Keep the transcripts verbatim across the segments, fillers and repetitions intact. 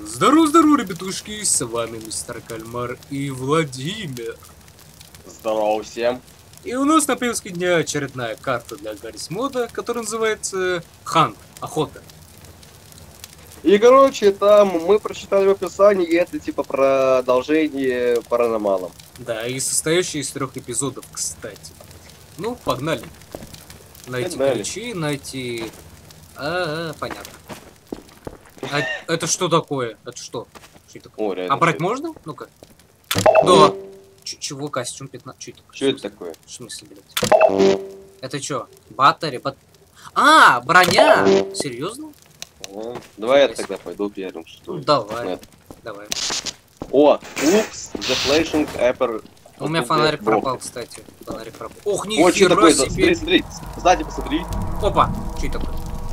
Здорово-здорово, ребятушки, с вами мистер Кальмар и Владимир. Здорово всем. И у нас на повестке дня очередная карта для Гаррис мода, которая называется Хант, охота. И короче, там мы прочитали в описании, и это типа продолжение Паранормалом. Да, и состоящий из трех эпизодов, кстати. Ну, погнали. Найти Погнали. ключи, найти... А, -а, -а понятно. А это что такое? Это что? Что это такое? О, реально, А брать что можно? Ну-ка. Да. Ч чего костюм пятнадцать? Что это? Что это такое? В смысле, блядь? Это что? Батарея? Бат... А, броня! Серьезно? А, давай я тогда пойду первым, что Ну, ли. давай. Нет. Давай. О, упс, the flashing apple. У меня фонарик пропал, кстати. Фонарик пропал. Ох, О, что нихера такое? себе! Смотри, смотри. Сзади посмотри. Опа! Что это такое?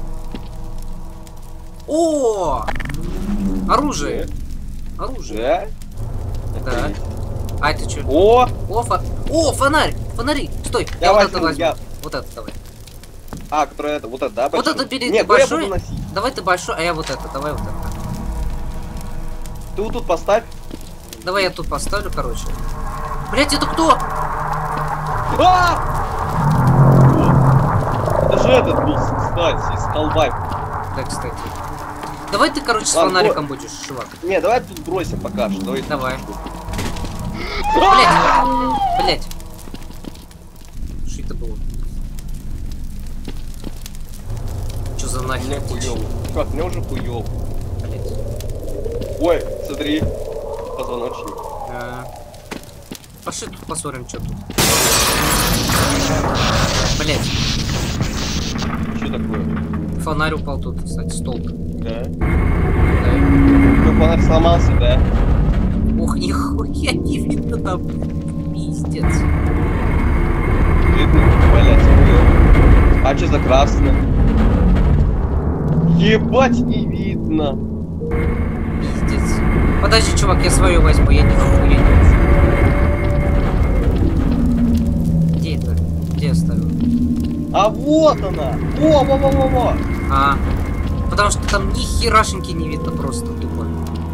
О! Оружие! Оружие. Да? Да. А это что? О! О, фо... О, фонарь! Фонари! Стой! Я, Я вот возьму, это возьму. я- Вот это давай. А, которая это, вот это, да? Вот большой? это бери, Нет, ты я большой. буду носить. Давай ты большой, а я вот это. Давай вот это. Ты вот тут поставь. Давай я тут поставлю, короче. Блять, это кто? А! Вот. Это же этот был, кстати, из Half-Life. Да, кстати. Давай ты, короче, с Ладно, фонариком будешь, чувак. Не, давай тут бросим пока что. Давай. Давай. А! Блять! Блять! Что это было? Что за Мне нахер? хуёво. Как, мне уже хуёво. Блять. Ой, смотри. Позвоночник. А. Пошли тут посмотрим, что тут. Блять. Что такое? Фонарь упал тут, кстати, столб. Да? Да. Твой фонарь сломался, да? Ох, нихуя не видно там. Пиздец. Видно? Блять, хуёво. А что за красное? Ебать, не видно. Пиздец. Подожди, чувак, я свою возьму, я нихуя не вижу. Где это? Где я ставил? А вот она! Во, во, во, во, во! А, потому что там ни херашеньки не видно, просто тупо.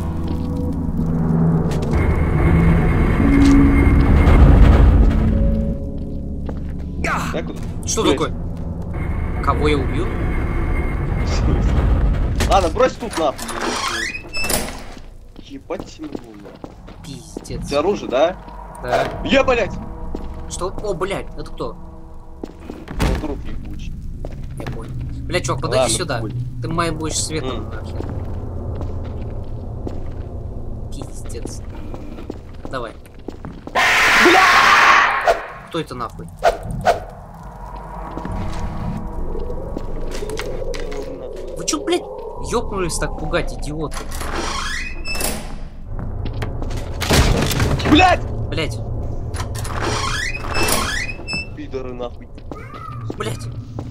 Я куда? Что Блядь. такое? Кого я убил? Ладно, брось тут нахуй. Ебать ему. У Пиздец. тебя оружие, да? Да. Я, блять! Что? О, блядь, это кто? Ну, труп ебучий. Я понял. Блядь, чувак, подойди Ладно, сюда. хуй. Ты моим будешь светом, М. нахер. Пиздец. Давай. Кто это нахуй? Вы чё, блядь, ёбнулись так пугать, идиоты? Блять! Блядь, Пидоры нахуй. блядь.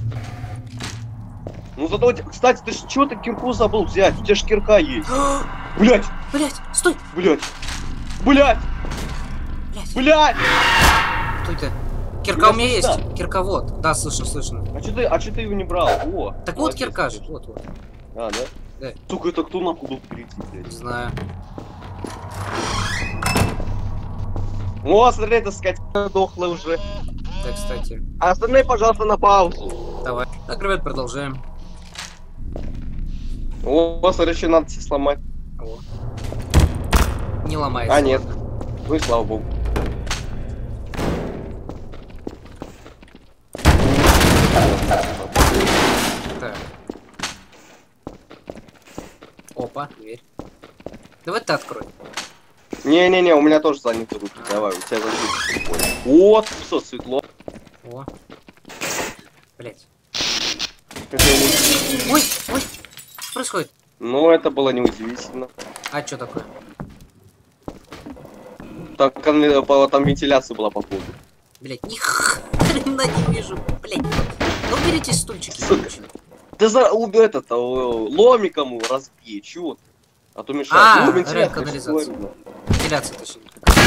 Ну зато, у тебя- кстати, ты ж чё ты кирку забыл взять? У тебя ж кирка есть. Блять! Блядь, стой! Блять! Блять! Блядь, Блять! кто это? Кирка у меня Подожди, есть. Кирка вот. Да, слышно, слышно. А чё ты, а чё ты его не брал? О! Так вот молодец, кирка же. конечно. Вот, вот. А, да? Да. Сука, это кто нахуй был впереди, Не блядь? знаю. О, смотри, это скотина дохла уже. Так, кстати. А остальные, пожалуйста, на паузу. Давай. Так, ребят, продолжаем. О, смотри, еще надо все сломать. О. Не ломается. А, нет. Ну и слава богу. Так. Опа, дверь. Давай ты открой. Не-не-не, у меня тоже заняты руки. Давай, у тебя защита. Вот, все, светло. О. Блять. Как я не- Ой, ой. Что происходит? Ну, это было неудивительно. А что такое? Там, конве- по- там вентиляция была по поводу. Блять, ни хрена не вижу. Блять. Ну берите стульчики. Сука. короче. Да за уб- этот, э, ломиком его разбей, чего ты? А то мешает. А, Ну, вентиляция, канализация. что говорю. Вентиляция, точнее.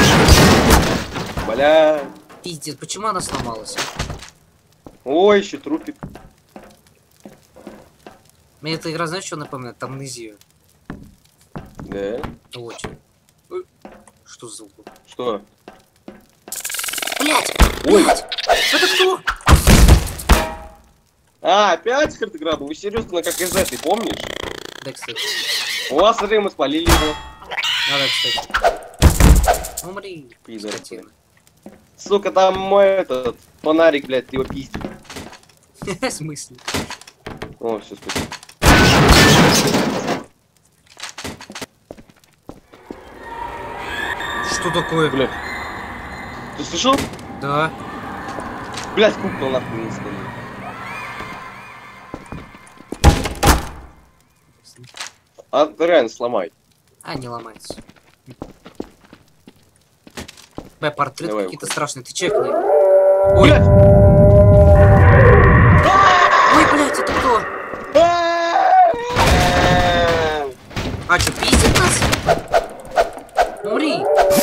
Бля. Пиздец, почему она сломалась? Ой, еще трупик. Мне эта игра, знаешь, что напоминает? Амнезию. Да? Очень. Ой, что за звук? Что? Блять! Ой! Блять! Это кто? А, опять Хардград? Вы серьезно, как из этой, помнишь? Да, кстати. У вас, смотри, мы спалили его. Надо, кстати. Умри, Пидор, скотина. Сука, там мой этот фонарик, блядь, ты его пиздишь. В смысле? О, все, спасибо. Что такое? Блядь. Ты слышал? Да. Блядь, кукла нахуй не стоит. А, ты реально сломай. А, не ломается. Бля, портреты Давай, какие-то уходи. страшные. Ты чекни. Ой, Блядь! ой, блядь, это кто? А, что, пиздит нас? Умри.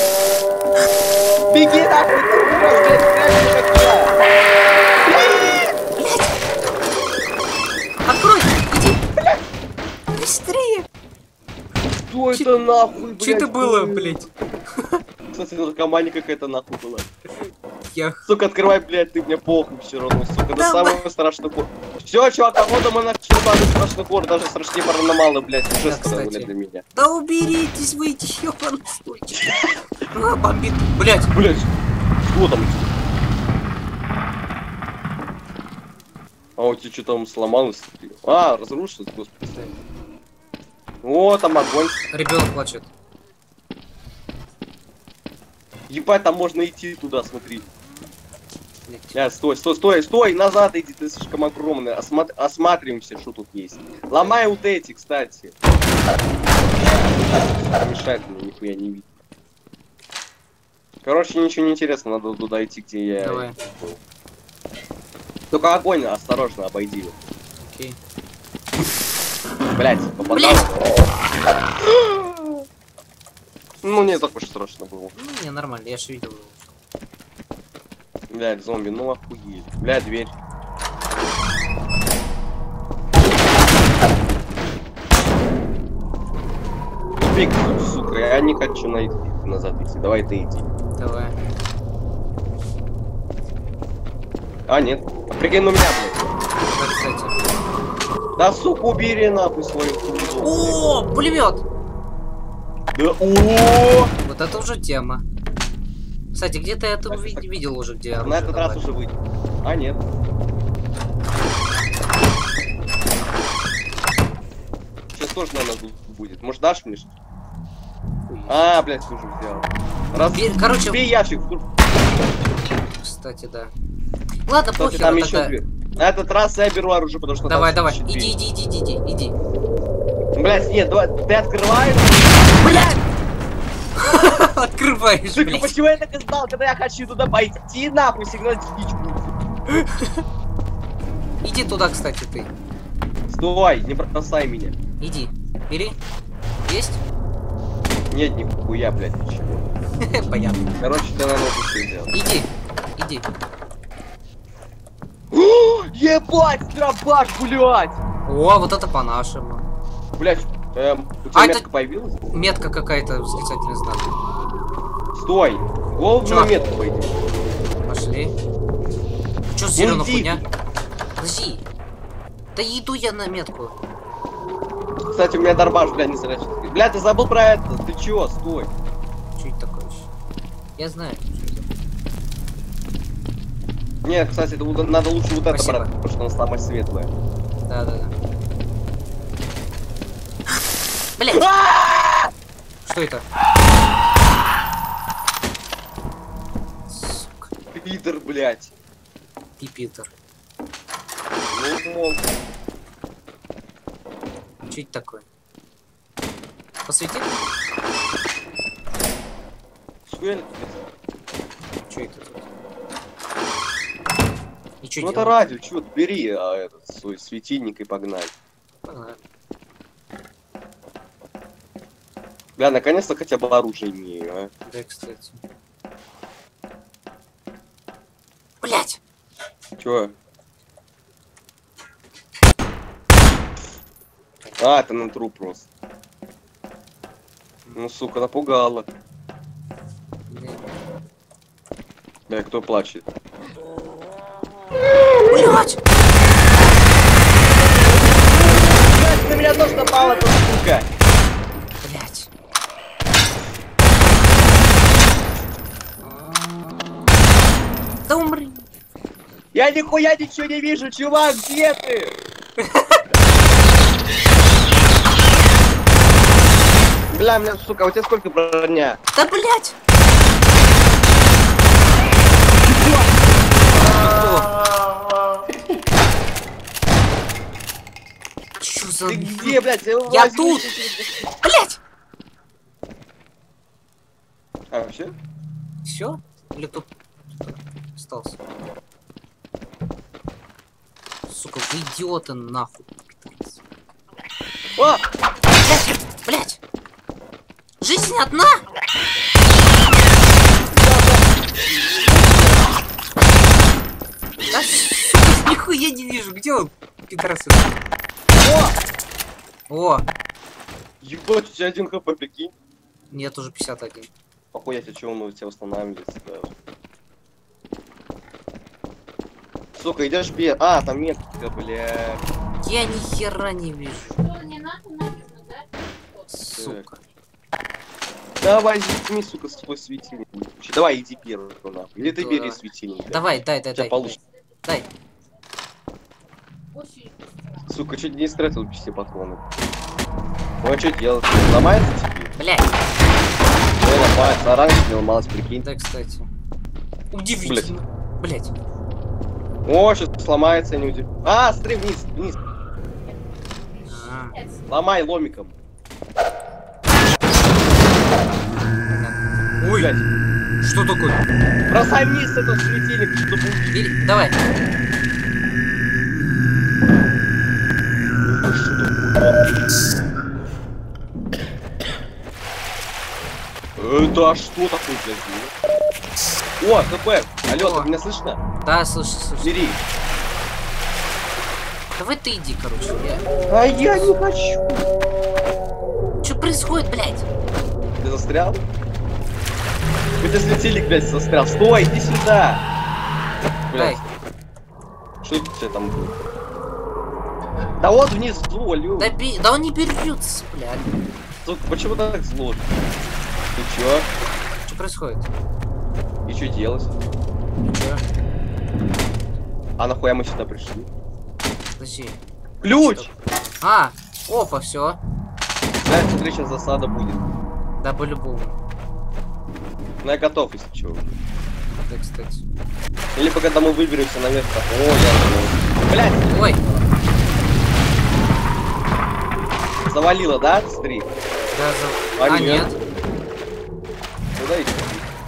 Беги нахуй, ты умрёшь, блядь, прямо как я. Открой, иди. Быстрее. Что это нахуй, блядь? Что это было, блядь? Кстати, наркомания какая-то нахуй была. Я... Сука, открывай, блядь, ты мне похуй все равно, сука. Это Да, самый страшный хор. Все, чувак, походу мы начали самый страшный хор, даже страшнее паранормала, блядь, уже Да, сказал, кстати. блядь, для меня. Да уберитесь вы, ёбаный случай. А, бомбит. Блядь. Блядь, что там? А у тебя что там сломалось? А, разрушилось, господи. О, там огонь. Ребенок плачет. Ебать, там можно идти туда, смотри. Блядь. А, стой, стой, стой, стой, назад иди, ты слишком огромный. Осма- осматриваемся, что тут есть. Ломай вот эти, кстати. Мешает мне, нихуя не видно. Короче, ничего не интересно, надо туда идти, где я. Давай. был. Только огонь, осторожно, обойди его. Окей. Блять, попадал. Блядь! Ну, не так уж страшно было. Ну, не, нормально, я же видел его. Блядь, зомби, ну охуеть. Блядь, дверь. Тупик, сука, я не хочу найти, назад идти. Давай ты иди. Давай. А, нет. Прикинь на меня, блядь. Да, кстати. Да, сука, убери нахуй свою хуйню. О, пулемет! Да, о! Вот это уже тема. Кстати, где-то я это ви- видел уже, где На оружие этот раз добавили. уже выйдет. А, нет. Сейчас тоже надо будет. Может, дашь мне? что-то? А, блядь, ты уже взял. Раз... Бе- короче- Бей ящик. в- Кстати, да. Ладно, Кстати, похер, там тогда. еще дверь. На этот раз я беру оружие, потому что Давай, там давай, четыре. иди, иди, иди, иди, иди. Блядь, нет, давай, ты открываешь. Блядь! Открываешь, Сука, блядь. почему я так и знал, когда я хочу туда пойти, нахуй, сигнал птичку. Иди туда, кстати, ты. Стой, не бросай меня. Иди. Бери. Есть? Нет, нихуя, блядь, ничего. Понятно. Короче, ты надо вот что делать. Иди. Иди. О, ебать, дробаш, блядь! О, вот это по-нашему. Блядь, эм, у тебя А, метка это- появилась? Метка какая-то, восклицательный знак. Стой! Голову Чё? на метку пойди. Пошли. Чё за зеленая иди. хуйня? Подожди. Да иду я на метку. Кстати, у меня дробаш, блядь, не срачный. Блядь, ты забыл про это? Ты чего? Стой. Что это такое вообще? Я знаю. что это. Нет, кстати, это вот- надо лучше вот это Спасибо. брать, потому что она самая светлая. Да, да, да. Блять! Что это? Сука. Питер, блядь. Пипитер. Ну, мол. Что это такое? Посвети? Схуя ли ты? Что это тут? И что Ну это радио, чё, бери а, этот свой светильник и погнали. Погнали. Бля, наконец-то хотя бы оружие имею, а. Да, кстати. Блять! Чё? А, это на труп просто. Ну, сука, напугала. Блин. Бля, кто плачет? Блять! Блядь, на меня тоже напала эта сука! Блять. Да умри. Я нихуя ничего не вижу, чувак, где ты? Бля, меня, сука, у тебя сколько броня? Да блять! Чё за... Ты где, блядь? Я возьми тут! себе- Блять! А, вообще? Все? Или тут остался? Сука, вы идиоты нахуй. О! Блять! Блять! Жизнь одна! Да, сука, нихуя не вижу. Где он? Пидорасы. О! О! Ебать, у тебя один хп, прикинь. Нет, уже пятьдесят один. Охуеть, а чего он у тебя восстанавливается даже? Сука, идешь пьер. А, там нет, бля. Я ни хера не вижу. Что, не надо написано, да? Сука. Давай, возьми, сука, свой светильник. Давай, иди первый, нахуй. Или ты Да. бери светильник. блядь. Давай, дай, дай, У тебя дай. получится. Дай. Очень Сука, чуть не истратил все патроны. Ну а что делать? Ломается теперь? Блять. Ну, ломается, а раньше не ломалось, прикинь. Да, кстати. Удивительно. Блять. О, сейчас сломается, не удив... А, смотри, вниз, вниз. А, Ломай ломиком. ой, Блядь. что такое? Бросай вниз этот светильник, чтобы убить. Бери, давай. Это что такое, блядь? О, ХП. Алло, О. ты меня слышно? Да, слушай, слушай. Бери. Давай ты иди, короче. Я... А я не хочу. Что происходит, блядь? Ты застрял? У тебя светильник, блядь, застрял. Стой, иди сюда. Дай. Блядь. Что у тебя там было? Да вот внизу, алё. Да, би... да он не берется, блядь. Сука, почему так зло? Ты чё? Что происходит? И что делать? Чё? А нахуя мы сюда пришли? Подожди. Ключ! А, опа, все. Да, смотри, сейчас засада будет. Да, по-любому. Ну я готов, если чё. Да, кстати. Или когда мы выберемся наверх, так, о, я... Блядь! Ой, Завалило, да? Смотри. да, за... А, А, нет. нет. Куда идти?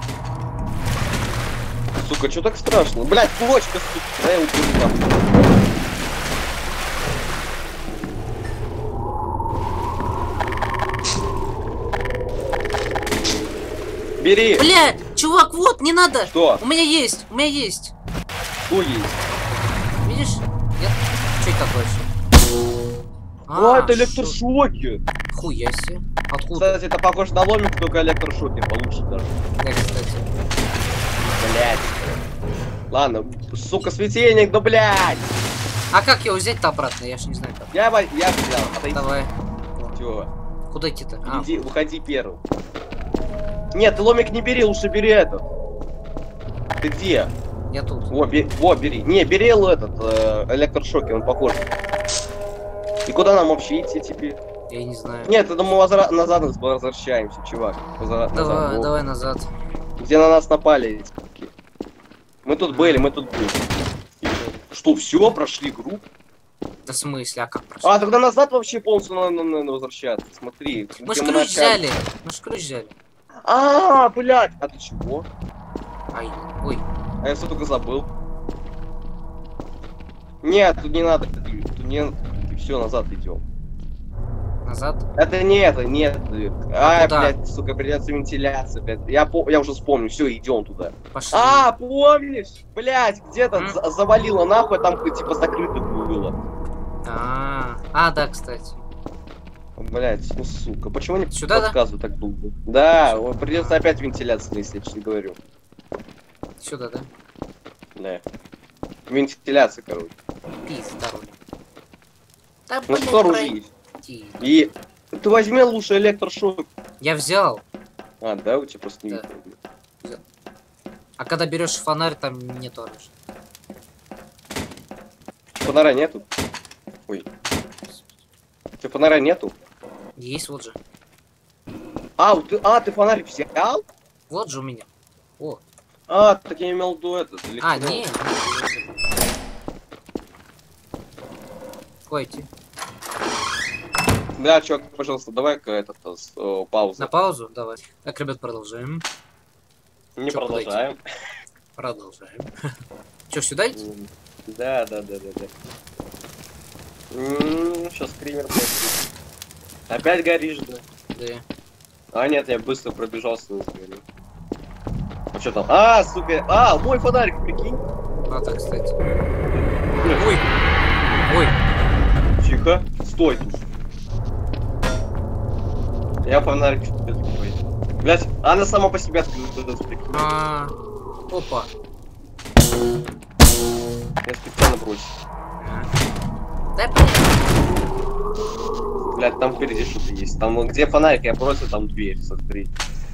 Сука, чё так страшно? Блядь, кулочка, сука, да я упаду там. Бери! Бля, чувак, вот, не надо. Что? У меня есть, у меня есть. Что есть? Видишь? Нет? Что это такое? А, это электрошоки! Хуя себе. Откуда? Кстати, это похоже на ломик, только электрошоки получше даже. Да, кстати. Блять. Ладно, сука, светильник, ну блять! А как его взять-то обратно? Я ж не знаю как. Я, во- я взял, отойди. Давай. Всё. Куда идти-то? А, Иди, выходи первым. Нет, ты ломик не бери, лучше бери этот. Ты где? я тут. Во, бе- во, бери. Не, бери этот э, электрошоки, он похож. И куда нам вообще идти теперь? Я не знаю. Нет, это мы возра- назад возвращаемся, чувак. Возра- Давай, назад. Во. давай назад. Где на нас напали эти суки. Мы тут были, мы тут были. Что, все, прошли игру? Да в смысле, а как прошло? А, тогда назад вообще полностью надо, надо- надо возвращаться. Смотри. Мы ж где ключ начали. взяли. Мы ж ключ взяли. А, блядь. А ты чего? Ай, ой. А я все только забыл. Нет, тут не надо. Тут не... Все, назад идем. Назад. Это не это, нет. А А, куда? блядь, сука, придется вентиляция, блядь. Я, по... я уже вспомнил, все, идем туда. Пошли. А, помнишь? Блядь, где-то М? за- завалило нахуй, там типа закрыто было. А, а, да, кстати. Блять, ну сука, почему они Сюда, да? подсказывают так долго? Да, вот придется опять вентиляцию, если я честно говорю. Сюда, да? Да. Вентиляция, короче. Пизда, Руля. Да, Ну блядь, что оружие есть? пройти. И ты возьми лучше электрошок. Я взял. А, да, у тебя просто не Да. видно. А когда берешь фонарь, там нет оружия. Фонаря нету? Ой. У тебя фонаря нету? Есть вот же. А, ты, а, ты фонарик взял? Вот же у меня. О. А, так я имел в виду этот. А, электро- не. Куда идти? Да, чувак, пожалуйста, давай-ка этот, э, паузу. На паузу? Давай. Так, ребят, продолжаем. Не Чё, продолжаем. Продолжаем. Че, сюда идти? М, Да, да, да, да, да. Сейчас скример будет. Опять горишь, да? Да. А, нет, я быстро пробежался на сгорел. А что там? А, сука, а, мой фонарик, прикинь. А, так, кстати. Ой. Ой. Тихо, стой тут. Я фонарик такой. Блять, она сама по себе открылась, прикинь. А, опа. Я специально бросил. Да, блин. Блять, там впереди что-то есть. Там вот где фонарик, я бросил, там дверь, смотри.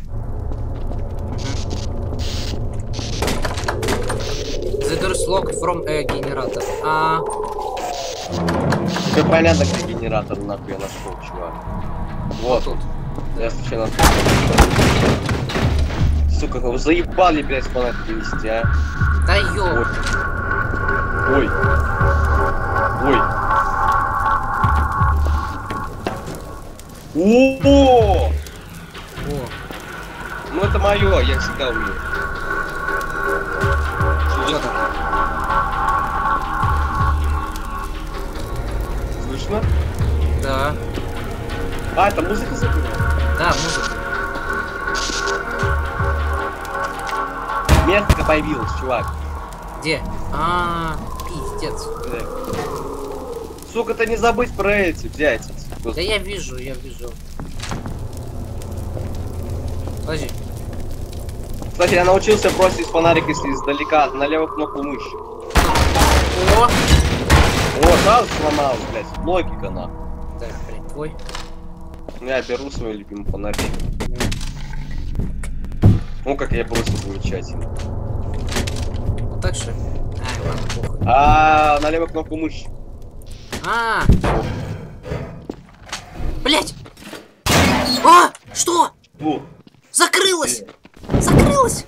The door is locked from a generator. А, Все понятно, где генератор нахуй я нашел, чувак. Вот тут. Я случайно. Сука, вы заебали, блядь, фонарик принести, а? Да ё. Ой. Ой. О! О, Ну это мое, я всегда умею. что там? Слышно? Да. А, это музыка забыла? Да, музыка. Метка появилась, чувак. Где? А, пиздец. Бля. Сука, ты не забыть про эти взять. Да я вижу, я вижу. Подожди. Кстати, я научился бросить фонарик, если издалека, на левую кнопку мыши. О! О, сразу сломалась, блядь. Логика, нахуй. Так, блин, твой. Ну, я беру свой любимый фонарик. Ну, как я бросил замечательно. Вот так что? Ай, ладно, похуй. А, на левую кнопку мыши. А! Блять! А! Что? О, Закрылось! Закрылось!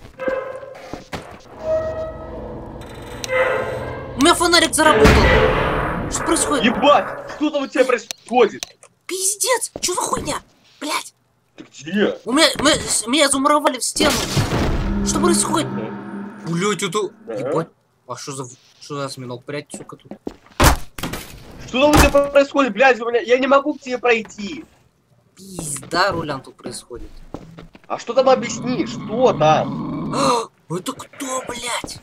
У меня фонарик заработал! Что происходит? ебать! Что там у тебя происходит? Пиздец! Что за хуйня? Блять! Ты где? У меня, мы, с- меня замуровали в стену! Что происходит? Блять, это... Да. Ебать! А что за... Что за осьминог, блять, сука, тут? Что там у тебя происходит, блядь? У меня... Я не могу к тебе пройти. Пизда, Рулян, тут происходит. А что там объясни? Что там? А, это кто, блять?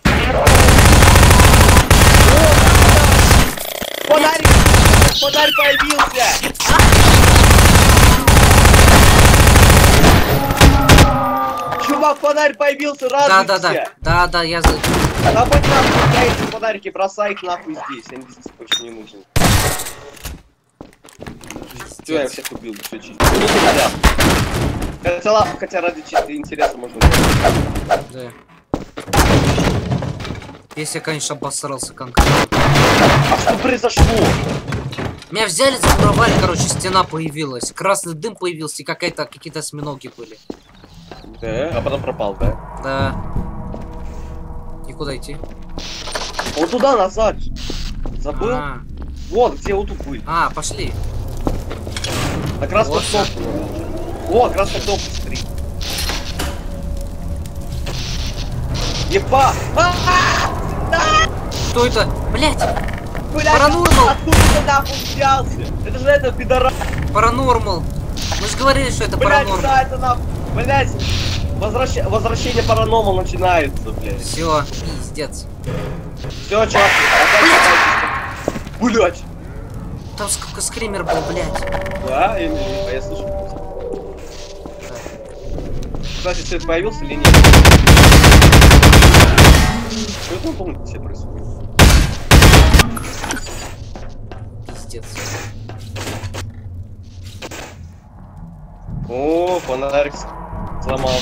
Фонарик! Фонарь появился! Чувак, фонарь появился, Да, радуйся! да, да. Да, да, я... за- Да хоть нахуй, дай эти фонарики, бросай их нахуй здесь, они здесь больше не нужны. Все, я всех убил, все чисто. Ну, фонаря. Хотя, ладно, хотя ради чистой интереса можно... Да. Если я, конечно, обосрался конкретно. А что произошло? Меня взяли, замуровали, короче, стена появилась. Красный дым появился, и какая-то какие-то осьминоги были. Да, а потом пропал, да? Да. И куда идти? Вот туда, назад. Забыл? А, Вот, где вот тут были. а, пошли. На красном Вот кнопку. О, красная кнопка, смотри. Еба! Что это? Блять! Блядь, Паранормал! откуда ты нахуй взялся? Это же это пидорас. Паранормал! Мы же говорили, что это Блядь, паранормал. да, это нахуй. Блядь, возвращ... возвращение паранормал начинается, блядь. Все, пиздец. Все, чувак, опять. Блядь. Там сколько скример был, блядь. Да, я, а я слышу. Кстати, свет появился или нет? Что это на комнате происходит? Пиздец. О, фонарик сломался.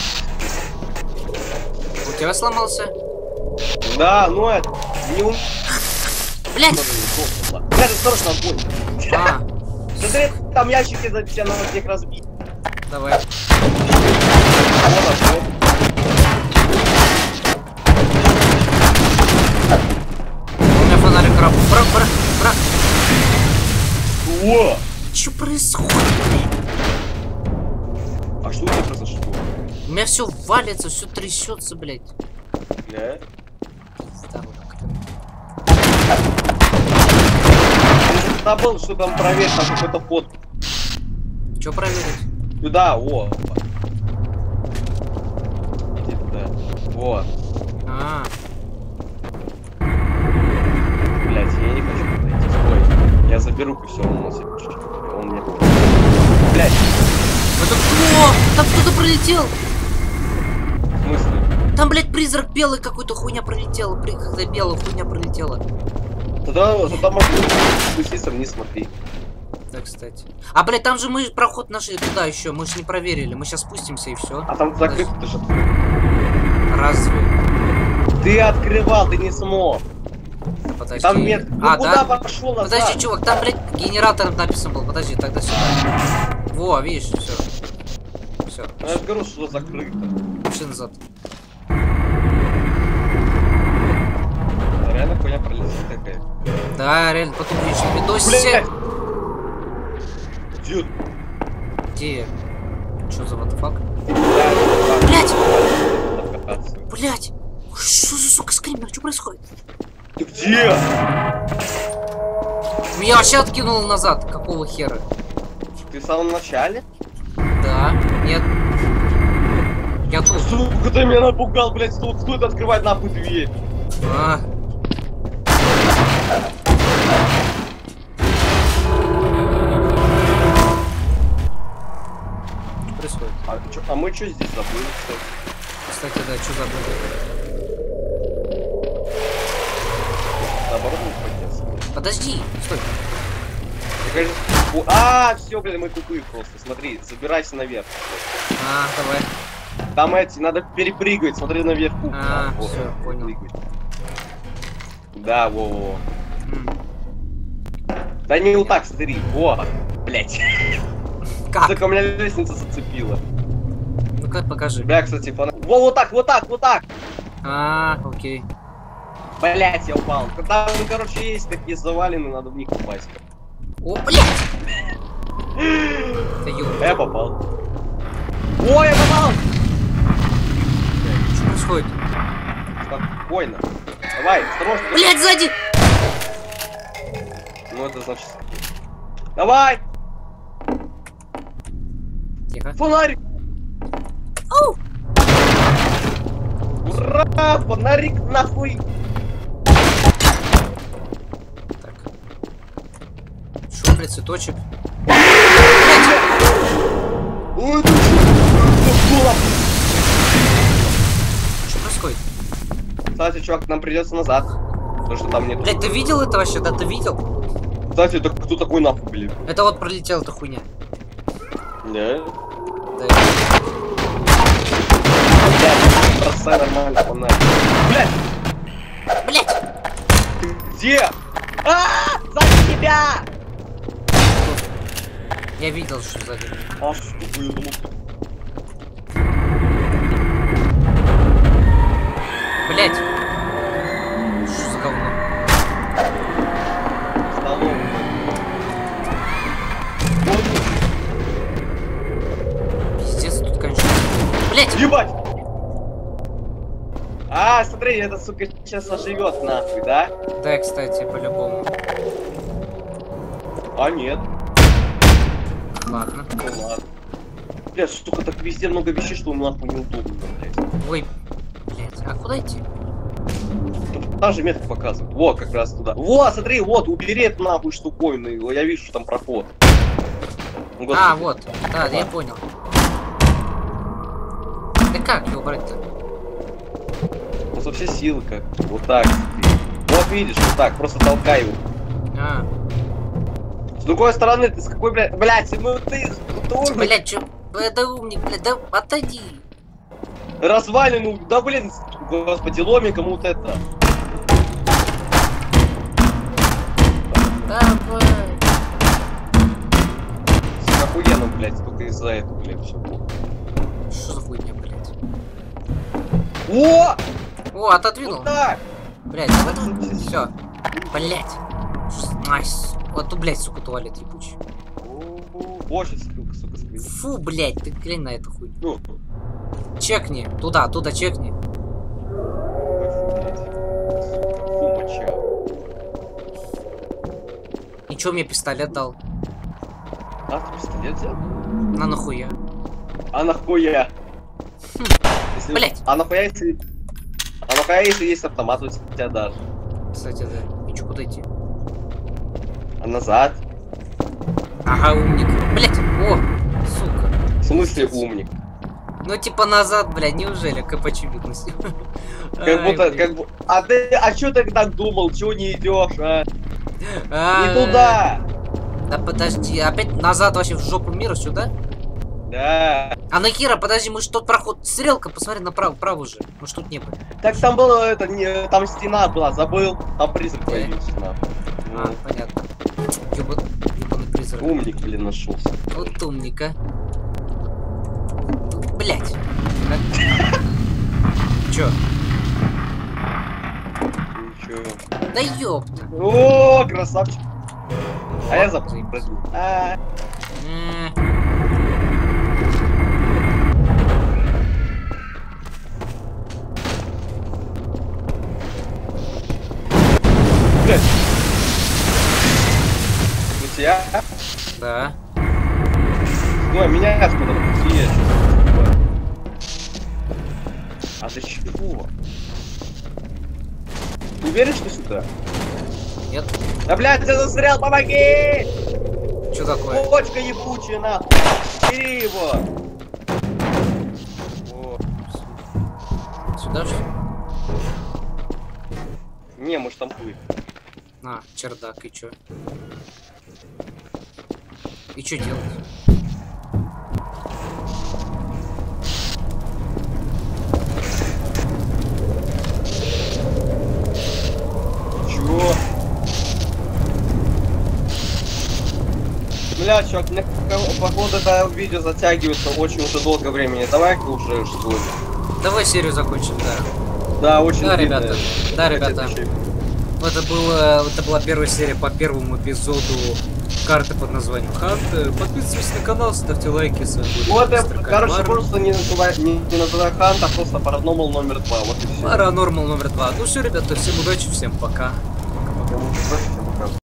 У тебя сломался? Да, ну это не ум... Блядь! Блядь, осторожно, огонь. А, Смотри, там ящики за тебя надо всех разбить. давай. Вот, вот. У меня фонарик раб. Брак, брак, брак. О! Что происходит, блядь? А что у тебя произошло? У меня все валится, все трясется, блядь. Бля. Второй. Ты забыл, что там проверить, там какой-то ход. Че проверить? Сюда, о. Иди туда. Вот. А, Блять, я не хочу туда идти. Стой. Я заберу все равно. Он мне... Блять, это кто? Там кто-то пролетел. в смысле? Там, блядь, призрак белый какой-то хуйня пролетела. При... Когда белая хуйня пролетела. Тогда, тогда можно спуститься вниз, смотри. Да, кстати. А, блядь, там же мы проход нашли туда еще. Мы же не проверили. Мы сейчас спустимся и все. А там закрыто, ты же открыл. Разве? Ты открывал, ты не смог. Подожди. Там нет. Ну А, куда да? пошел назад? Подожди, чувак, там, блядь, генератор написан был. Подожди, тогда сюда. Во, видишь, все. Все. Ну, я же говорю, что закрыто. Пошли назад. Реально хуйня пролетит какая. Да, реально, потом видишь на видосе. Блядь! Дюд. Где? Что за what the fuck? Блядь! Блядь! Блядь! Что за сука скример? Что происходит? Ты где? Меня вообще откинуло назад. Какого хера? Ты в самом начале? Да. Нет. Я тут. Сука, ты меня напугал, блядь, стоит, стоит открывать нахуй дверь. А. Что происходит? А, чё, а мы что здесь забыли, кстати? Кстати, да, что забыли? Наоборот, не хотелось. Подожди, стой. Я, конечно, о, а, все, блин, мы тупые просто. Смотри, забирайся наверх. А, давай. Там эти, надо перепрыгивать, смотри наверху. А, вот, всё, понял. прыгай. Да, во-во. М. Да не вот так, смотри. Во, блять. Как? Только у меня лестница зацепила. Ну-ка, покажи. Бля, кстати, фонарь. Во, вот так, вот так, вот так. А, окей. Блять, я упал. Там, короче, есть такие завалины, надо в них упасть. О, блядь! Да ёб. Я попал. Ой, я попал! Что происходит? Спокойно. Давай, осторожно. Блядь, сзади! Ну это значит... Давай! Тихо. Фонарик! Оу! Ура! Фонарик нахуй! Так. Шо, блядь, цветочек? Ой, ты что? Что происходит? Кстати, чувак, нам придется назад. Потому что там нет. Блядь, ты видел это вообще? Да, ты видел? Кстати, это кто такой нахуй, блин? Это вот пролетела эта хуйня. Не. Да. Блядь, бросай нормально фонарик. Блядь! Блядь! Ты где? А, сзади тебя! Я видел, что сзади. А что было? Блядь! Что за говно? Столовая. Пиздец, тут, конечно. Блядь! Ебать! А, смотри, эта сука сейчас оживет нахуй, да? Да, кстати, по-любому. А нет. Ладно. Ну ладно. Бля, сука, так везде много вещей, что нахуй неудобно, блядь. Ой, блядь, а куда идти? там же метод показывает. Вот, как раз туда. Вот, смотри, вот, убери эту нахуй штуковину. Я вижу, что там проход. Ну, господи. А, вот. Да, я понял. Да как его брать-то? Ну, со всей силы как. Вот так. Вот видишь, вот так. Просто толкай его. А. С другой стороны, ты с какой, блядь, блядь, ну ты, ты умник. Блять, чё? Да умник, блядь, да отойди. Развалину, да блин, господи, ломи кому-то это. Давай. С охуенным, блядь, только из-за этого, блядь, все. Что за хуйня, блядь? О! О, отодвинул. Вот так! Блять, все. Блять. Найс. Вот тут, блять, сука, туалет ебучий. Больше, сука, сука, сука. Фу, блять, ты глянь на эту хуйню. Ну. Чекни. Туда, туда чекни. Ой, фу, блядь. Сука, фу, моча. И чё мне пистолет дал? А, ты пистолет взял? На нахуя? А нахуя? Хм. Если... Блять. А нахуя, если... А нахуя, если есть автомат у тебя даже? Кстати, да. И чё, куда идти? А назад? Ага, умник. Блять, о, сука. В смысле умник? Ну, типа назад, блядь, неужели? Как очевидность. Как будто, как бы... А ты, а чё ты так думал? Чё не идешь, а? Не туда! Да подожди, опять назад вообще в жопу мира, сюда? Да. А на Кира, подожди, мы же тот проход... Стрелка, посмотри направо, право же. Мы ж тут не были. Так там было это, не, там стена была, забыл. Там призрак появился, на. А, понятно. Ёба... Ёбаный призрак. Умник, блин, нашелся. Вот умника. Блять. Чё? Ничего. Да ёпта. О, красавчик. А я забыл. Заебись. А, М. блядь. У тебя? Да. Ой, меня откуда есть. А ты чего? Ты уверен, что сюда? Нет. Да блядь, ты застрял, помоги! Чё такое? Почка ебучая, нахуй! Бери его! О. Сюда же? Не, может там хуй. На, чердак, и чё? И чё делать? Чё? Бля, чувак, мне походу это видео затягивается очень уже долго времени. Давай-ка уже что ли? Давай серию закончим, да. Да, очень Да, длинная. ребята. Да, ребята. Хотя Это, было, это была первая серия по первому эпизоду карты под названием Хант. Подписывайтесь на канал, ставьте лайки. С вами был Вот я, мистер короче, Кальмар. просто не называй, не, не называй Хант, а просто Paranormal номер два. Вот и все. Паранормал номер два. Ну все, ребята, всем удачи, всем пока. Всем удачи, всем пока.